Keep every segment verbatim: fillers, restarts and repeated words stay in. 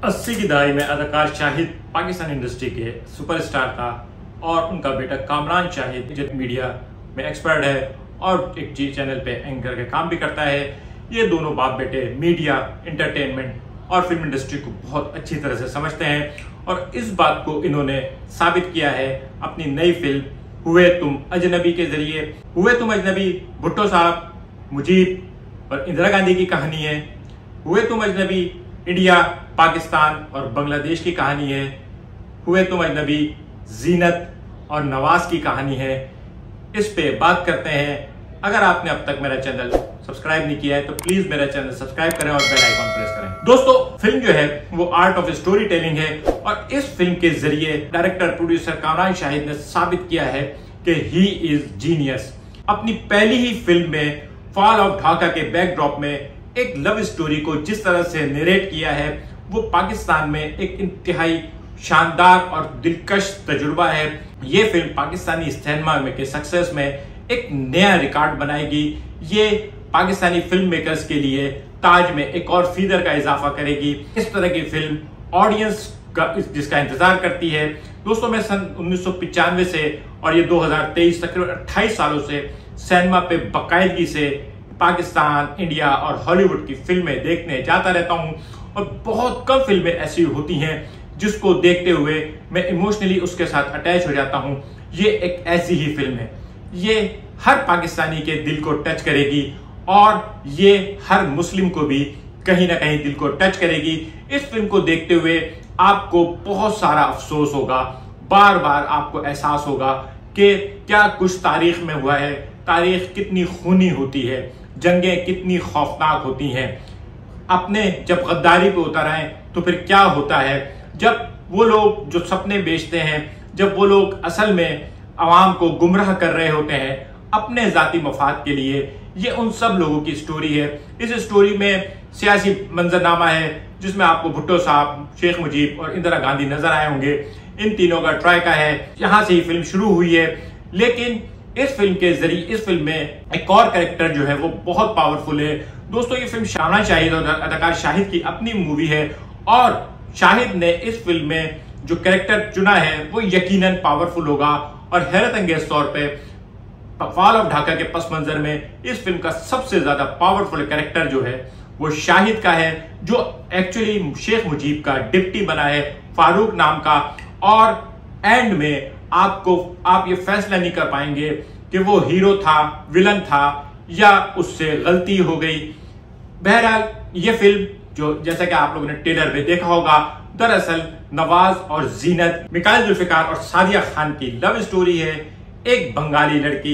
अस्सी की दहाई में अदाकार शाहिद पाकिस्तान इंडस्ट्री के सुपरस्टार था और उनका बेटा कामरान शाहिद जो मीडिया में एक्सपर्ट है और एक जी चैनल पे एंकर का काम भी करता है। ये दोनों बाप बेटे मीडिया, एंटरटेनमेंट और फिल्म इंडस्ट्री को बहुत अच्छी तरह से समझते हैं और इस बात को इन्होंने साबित किया है अपनी नई फिल्म हुए तुम अजनबी के जरिए। हुए तुम अजनबी भुट्टो साहब, मुजीब और इंदिरा गांधी की कहानी है। हुए तुम अजनबी इंडिया, पाकिस्तान और बांग्लादेश की कहानी है। हुए तुम अजनबी जीनत और नवाज की कहानी है। इस पे बात करते हैं। अगर आपने अब तक मेरा चैनल सब्सक्राइब नहीं किया है तो प्लीज मेरा चैनल सब्सक्राइब करें और बेल आइकॉन प्रेस करें। दोस्तों, फिल्म जो है वो आर्ट ऑफ स्टोरी टेलिंग है और इस फिल्म के जरिए डायरेक्टर प्रोड्यूसर कामरान शाहिद ने साबित किया है कि ही इज जीनियस। अपनी पहली ही फिल्म में फॉल ऑफ ढाका के बैकड्रॉप में एक लव स्टोरी को जिस तरह से नरेट किया है वो पाकिस्तान में एक इंतहाई शानदार और दिलकश तजुर्बा है। ये फिल्म पाकिस्तानी सिनेमा में के सक्सेस में एक नया रिकॉर्ड बनाएगी। ये पाकिस्तानी फिल्म मेकर्स के लिए ताज में एक और फीदर का इजाफा करेगी। इस तरह की फिल्म ऑडियंस का जिसका इंतजार करती है। दोस्तों, मैं सन उन्नीस सौ पिचानवे से और ये दो हजार तेईस तकरीबन अट्ठाईस सालों से सिनेमा पे बाकायदगी से पाकिस्तान, इंडिया और हॉलीवुड की फिल्में देखने जाता रहता हूं और बहुत कम फिल्में ऐसी होती हैं जिसको देखते हुए मैं इमोशनली उसके साथ अटैच हो जाता हूं। ये एक ऐसी ही फिल्म है। ये हर पाकिस्तानी के दिल को टच करेगी और ये हर मुस्लिम को भी कहीं ना कहीं दिल को टच करेगी। इस फिल्म को देखते हुए आपको बहुत सारा अफसोस होगा, बार बार आपको एहसास होगा कि क्या कुछ तारीख में हुआ है। तारीख कितनी खूनी होती है, जंगें कितनी खौफनाक होती हैं। अपने जब गद्दारी पे उतर आए तो फिर क्या होता है, जब वो लोग जो सपने बेचते हैं, जब वो लोग असल में आवाम को गुमराह कर रहे होते हैं अपने जाती मफाद के लिए। ये उन सब लोगों की स्टोरी है। इस स्टोरी में सियासी मंजरनामा है जिसमें आपको भुट्टो साहब, शेख मुजीब और इंदिरा गांधी नजर आए होंगे। इन तीनों का ट्रायका है। यहां से ही फिल्म शुरू हुई है, लेकिन इस फिल्म के जरिए इस फिल्म में एक और कैरेक्टर जो है वो बहुत पावरफुल है। दोस्तों, ये फिल्म शाना शाहिद और अदाकार शाहिद की अपनी मूवी है और शाहिद ने इस फिल्म में जो कैरेक्टर चुना है वो यकीनन पावरफुल होगा और हैरत अंगेज तौर पे फॉल ऑफ ढाका के पस मंजर में इस फिल्म का सबसे ज्यादा पावरफुल कैरेक्टर जो है वो शाहिद का है, जो एक्चुअली शेख मुजीब का डिप्टी बना है, फारूक नाम का। और एंड में आपको आप ये फैसला नहीं कर पाएंगे कि वो हीरो था, विलन था या उससे गलती हो गई। बहरहाल ये फिल्म जो जैसा कि आप लोगों ने ट्रेलर में देखा होगा, दरअसल नवाज और जीनत, मिकाइल जुल्फिकार और सादिया खान की लव स्टोरी है। एक बंगाली लड़की,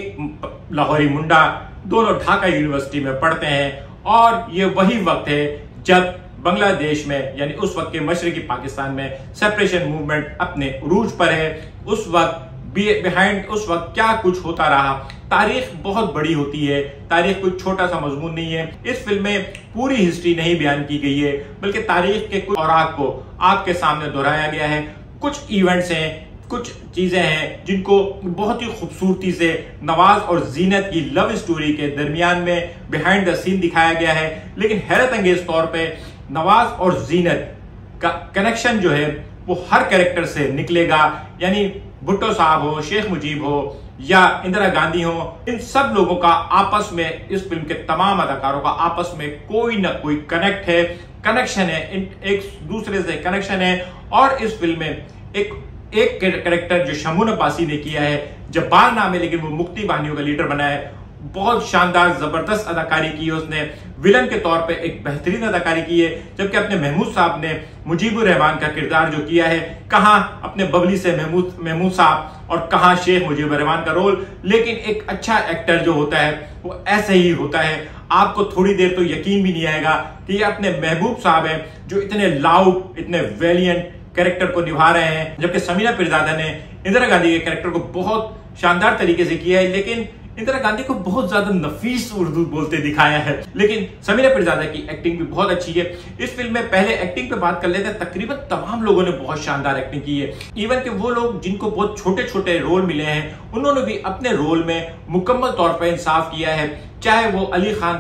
एक लाहौरी मुंडा, दोनों ढाका यूनिवर्सिटी में पढ़ते हैं और ये वही वक्त है जब बांग्लादेश में यानी उस वक्त के मशरकी पाकिस्तान में सेपरेशन मूवमेंट अपने उरूज पर है। उस वक्त बिहाइंड उस वक्त क्या कुछ होता रहा। तारीख बहुत बड़ी होती है, तारीख कोई छोटा सा मजमून नहीं है। इस फिल्म में पूरी हिस्ट्री नहीं बयान की गई है बल्कि तारीख के कुछ औराक को आपके सामने दोहराया गया है। कुछ इवेंट्स हैं, कुछ चीजें हैं जिनको बहुत ही खूबसूरती से नवाज और जीनत की लव स्टोरी के दरमियान में बिहाइंड द सीन दिखाया गया है। लेकिन हैरत अंगेज तौर पे नवाज और जीनत का कनेक्शन जो है वो हर कैरेक्टर से निकलेगा। यानी भुट्टो साहब हो, शेख मुजीब हो या इंदिरा गांधी हो, इन सब लोगों का आपस में, इस फिल्म के तमाम अदाकारों का आपस में कोई ना कोई कनेक्ट है, कनेक्शन है, एक दूसरे से कनेक्शन है। और इस फिल्म में एक एक कैरेक्टर जो शमून अब्बासी ने किया है, जब्बार नाम है लेकिन वो मुक्ति बाहिनियों का लीडर बना है, बहुत शानदार जबरदस्त अदाकारी की है उसने। विलन के तौर पे एक बेहतरीन अदाकारी की है। जबकि अपने महमूद साहब ने मुजीबुर रहमान का किरदार जो किया है, कहां अपने बबली से महमूद महमूद साहब और कहां शेख मुजीबुर रहमान का रोल। लेकिन एक अच्छा एक्टर जो होता है वो ऐसे ही होता है। आपको थोड़ी देर तो यकीन भी नहीं आएगा कि ये अपने महबूब साहब हैं जो इतने लाउड, इतने वेलियंट कैरेक्टर को निभा रहे हैं। जबकि समीना पीरजादा ने इंदिरा गांधी के कैरेक्टर को बहुत शानदार तरीके से किया है, लेकिन इंदिरा गांधी को बहुत ज्यादा नफीस उर्दू बोलते दिखाया है। लेकिन समीना पीरजादा की एक्टिंग भी बहुत अच्छी है। इस फिल्म में पहले एक्टिंग पे बात कर लेते हैं, तकरीबन तमाम लोगों ने बहुत शानदार एक्टिंग की है। इवन कि वो लोग जिनको बहुत छोटे छोटे रोल मिले हैं उन्होंने भी अपने रोल में मुकम्मल तौर पर इंसाफ किया है। चाहे वो अली खान का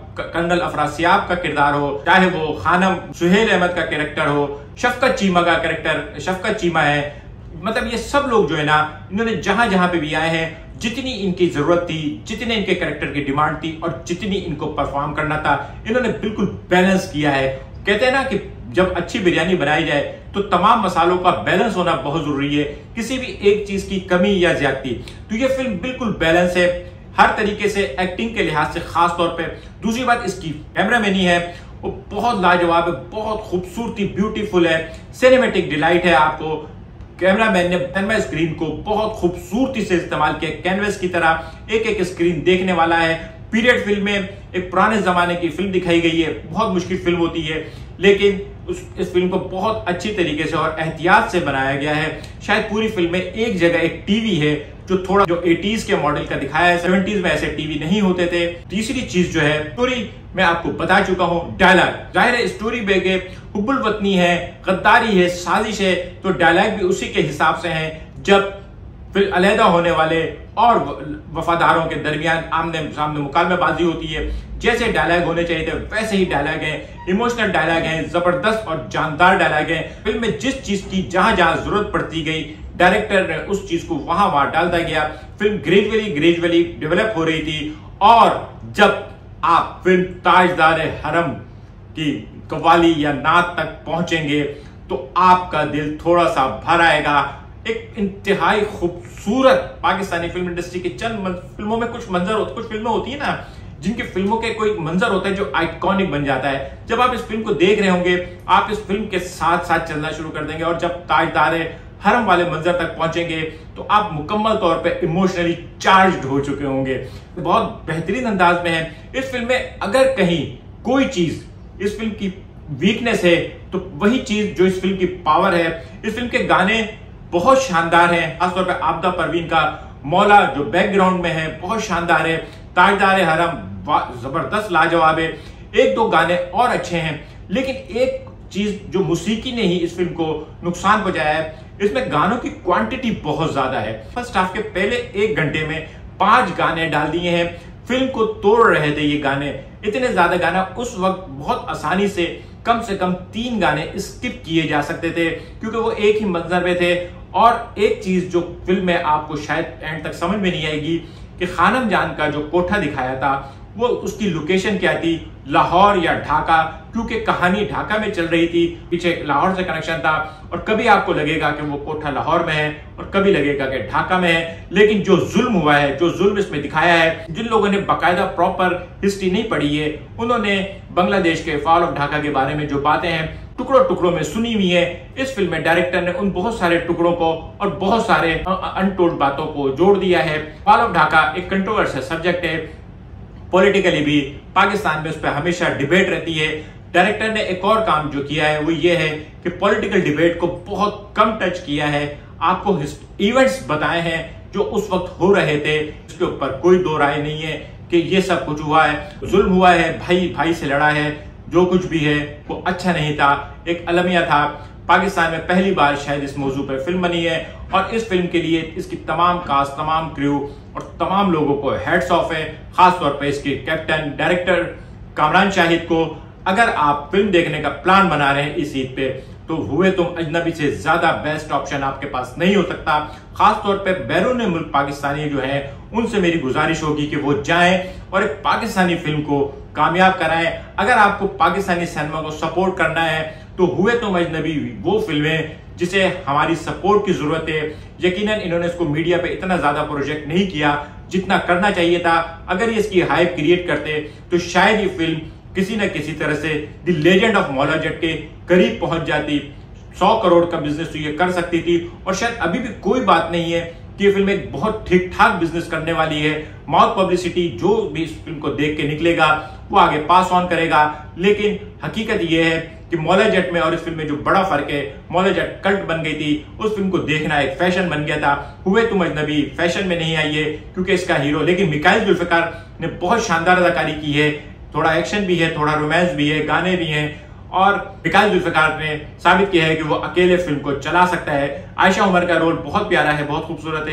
कर्नल अफरासियाब का किरदार हो, चाहे वो खानम सुहेल अहमद का कैरेक्टर हो, शफकत चीमा का कैरेक्टर शफकत चीमा है, मतलब ये सब लोग जो है ना, इन्होंने जहां जहां पे भी आए हैं, जितनी इनकी जरूरत थी, जितने इनके कैरेक्टर की डिमांड थी और जितनी इनको परफॉर्म करना था, इन्होंने बिल्कुल बैलेंस किया है। कहते हैं ना कि जब अच्छी बिरयानी बनाई जाए तो तमाम मसालों का बैलेंस होना बहुत जरूरी है, किसी भी एक चीज की कमी या ज्यादती। तो ये फिल्म बिल्कुल बैलेंस है हर तरीके से, एक्टिंग के लिहाज से खास तौर पे। दूसरी बात, इसकी कैमरामैनी है वो बहुत लाजवाब है, बहुत खूबसूरती ब्यूटीफुल है, सिनेमेटिक डिलाइट है। आपको कैमरामैन ने सिनेमा स्क्रीन को बहुत खूबसूरती से इस्तेमाल किया, कैनवस की तरह एक एक स्क्रीन देखने वाला है। पीरियड फिल्म में एक पुराने जमाने की फिल्म दिखाई गई है, बहुत मुश्किल फिल्म होती है, लेकिन उस इस फिल्म को बहुत अच्छी तरीके से और एहतियात से बनाया गया है। शायद पूरी फिल्म में एक जगह एक टीवी है जो थोड़ा जो एटीज़ के मॉडल का दिखाया है, सेवेंटीज़ में ऐसे टीवी नहीं होते थे। तीसरी चीज जो है, स्टोरी मैं आपको बता चुका हूं। डायलॉग, जाहिर है स्टोरी बेगे हुब्बुल वतनी है, गद्दारी है, साजिश है, तो डायलॉग भी उसी के हिसाब से है। जब फिर अलहदा होने वाले और वफादारों के दरमियान आमने सामने मुकालमेबाजी होती है, जैसे डायलॉग होने चाहिए थे वैसे ही डायलॉग हैं, इमोशनल डायलॉग हैं, जबरदस्त और जानदार डायलॉग हैं। फिल्म में जिस चीज की जहां जहां जरूरत पड़ती गई, डायरेक्टर ने उस चीज को वहां वहां डालता गया। फिल्म ग्रेजुअली ग्रेजुअली डेवलप हो रही थी, और जब आप फिल्म ताजदार हरम की कव्वाली या नात तक पहुंचेंगे तो आपका दिल थोड़ा सा भर आएगा। एक इंतहाई खूबसूरत पाकिस्तानी फिल्म इंडस्ट्री के चंद फिल्मों में कुछ मंजर होते, कुछ फिल्में होती है ना जिनके फिल्मों के कोई मंजर होता है जो आइकॉनिक बन जाता है। जब आप इस फिल्म को देख रहे होंगे, आप इस फिल्म के साथ साथ चलना शुरू कर देंगे, और जब ताजदार हरम वाले मंजर तक पहुंचेंगे तो आप मुकम्मल तौर पे इमोशनली चार्ज्ड हो चुके होंगे। बहुत बेहतरीन अंदाज में है इस फिल्म में। अगर कहीं कोई चीज इस फिल्म की वीकनेस है तो वही चीज जो इस फिल्म की पावर है। इस फिल्म के गाने बहुत शानदार हैं, खासतौर पे आपदा परवीन का मौला जो बैकग्राउंड में है बहुत शानदार है। ताजदार हरम जबरदस्त लाजवाब है, एक दो गाने और अच्छे हैं, लेकिन एक चीज जो मौसीकी ने ही इस फिल्म को नुकसान पहुंचाया है, इसमें गानों की क्वांटिटी बहुत ज्यादा है। फर्स्ट हाफ के पहले एक घंटे में पांच गाने डाल दिए हैं, फिल्म को तोड़ रहे थे ये गाने। इतने ज्यादा गाना उस वक्त बहुत आसानी से कम से कम तीन गाने स्किप किए जा सकते थे, क्योंकि वो एक ही मंजर में थे। और एक चीज जो फिल्म में आपको शायद एंड तक समझ में नहीं आएगी कि खानम जान का जो कोठा दिखाया था वो उसकी लोकेशन क्या थी, लाहौर या ढाका, क्योंकि कहानी ढाका में चल रही थी, पीछे लाहौर से कनेक्शन था। और कभी आपको लगेगा कि वो कोठा लाहौर में है और कभी लगेगा कि ढाका में है। लेकिन जो जुल्म हुआ है, जो जुल्म इसमें दिखाया है, जिन लोगों ने बाकायदा प्रॉपर हिस्ट्री नहीं पढ़ी है, उन्होंने बांग्लादेश के फॉल ऑफ ढाका के बारे में जो बातें हैं टुकड़ों टुकड़ों में सुनी हुई है। इस फिल्म में डायरेक्टर ने उन बहुत सारे टुकड़ों को और बहुत सारे अनटोल्ड बातों को जोड़ दिया है। फॉल ऑफ ढाका एक कंट्रोवर्शियल सब्जेक्ट है, पॉलिटिकली भी पाकिस्तान में उस पर हमेशा डिबेट रहती है। डायरेक्टर ने एक और काम जो किया है वो ये है कि पॉलिटिकल डिबेट को बहुत कम टच किया है, आपको इवेंट्स बताए हैं जो उस वक्त हो रहे थे, इसके ऊपर कोई दो राय नहीं है कि ये सब कुछ हुआ है, जुल्म हुआ है, भाई भाई से लड़ा है, जो कुछ भी है वो अच्छा नहीं था, एक अलमिया था। पाकिस्तान में पहली बार शायद इस मौजू पर फिल्म बनी है, और इस फिल्म के लिए इसकी तमाम कास्ट, तमाम क्रू और तमाम लोगों को हेड्स ऑफ है, खासतौर पर इसके कैप्टन डायरेक्टर कामरान शाहिद को। अगर आप फिल्म देखने का प्लान बना रहे हैं इस ईद पे, तो हुए तुम अजनबी से ज्यादा बेस्ट ऑप्शन आपके पास नहीं हो सकता। खासतौर पे बैरून मुल्क पाकिस्तानी जो है उनसे मेरी गुजारिश होगी कि वो जाएं और एक पाकिस्तानी फिल्म को कामयाब कराएं। अगर आपको पाकिस्तानी सिनेमा को सपोर्ट करना है तो हुए तुम अजनबी वो फिल्में जिसे हमारी सपोर्ट की जरूरत है। यकीनन इन्होंने इसको मीडिया पे इतना ज्यादा प्रोजेक्ट नहीं किया जितना करना चाहिए था। अगर ये इसकी हाइप क्रिएट करते तो शायद ये फिल्म किसी न किसी तरह से the legend of Maula Jatt के करीब पहुंच जाती, सौ करोड़ का बिजनेस तो ये कर सकती थी। और शायद अभी भी कोई बात नहीं है कि ये फिल्म एक बहुत ठीक ठाक बिजनेस करने वाली है। माउथ पब्लिसिटी जो भी इस फिल्म को देख के निकलेगा वो आगे पास ऑन करेगा। लेकिन हकीकत ये है कि मौला जट में और इस फिल्म में जो बड़ा फर्क है, मौला जट कल्ट बन गई थी, उस फिल्म को देखना एक फैशन बन गया था। हुए तुम अजनबी फैशन में नहीं आई है क्योंकि इसका हीरो, लेकिन मिकाइल जुल्फिकार ने बहुत शानदार अदाकारी की है, थोड़ा एक्शन भी है, थोड़ा रोमांस भी है, गाने भी हैं, और मिकाइल जुल्फिकार ने साबित किया है कि वो अकेले फिल्म को चला सकता है। आयशा उमर का रोल बहुत प्यारा है, बहुत खूबसूरत है।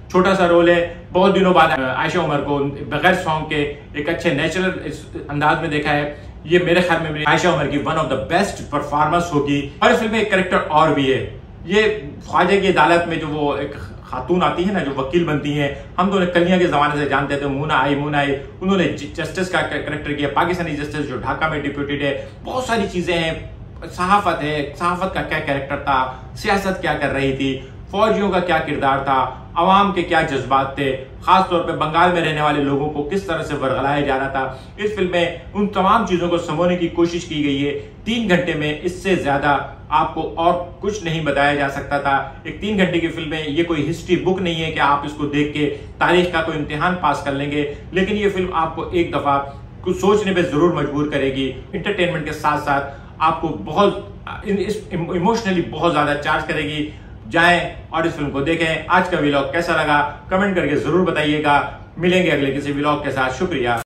छोटा सा रोल है। बहुत दिनों बाद आयशा उमर को बगैर सॉन्ग के एक अच्छे नेचुरल अंदाज में देखा है। ये मेरे ख्याल में आयशा उमर की one of the best performance होगी। और इस फिल्म में एक कैरेक्टर और भी है, ये ख्वाजा की अदालत में जो वो एक खातून आती है ना, जो वकील बनती है, हम तो उन्हें कलियां के जमाने से जानते थे, मुना आई मुना आई। उन्होंने जस्टिस का कैरेक्टर किया, पाकिस्तानी जस्टिस जो ढाका में डिप्यूटेड है। बहुत सारी चीजें हैं, सहाफत है, सहाफत का क्या कैरेक्टर था, सियासत क्या कर रही थी, फौजियों का क्या किरदार था, अवाम के क्या जज्बात थे, खासतौर पे बंगाल में रहने वाले लोगों को किस तरह से वर्गलाया जा रहा था। इस फिल्म में उन तमाम चीजों को समझने की कोशिश की गई है। तीन घंटे में इससे ज्यादा आपको और कुछ नहीं बताया जा सकता था। एक तीन घंटे की फिल्म है, ये कोई हिस्ट्री बुक नहीं है कि आप इसको देख के तारीख का कोई इम्तिहान पास कर लेंगे, लेकिन ये फिल्म आपको एक दफा कुछ सोचने पे जरूर मजबूर करेगी। इंटरटेनमेंट के साथ साथ आपको बहुत इमोशनली बहुत ज्यादा चार्ज करेगी। जाएं और इस फिल्म को देखें। आज का व्लॉग कैसा लगा कमेंट करके जरूर बताइएगा। मिलेंगे अगले किसी व्लॉग के साथ। शुक्रिया।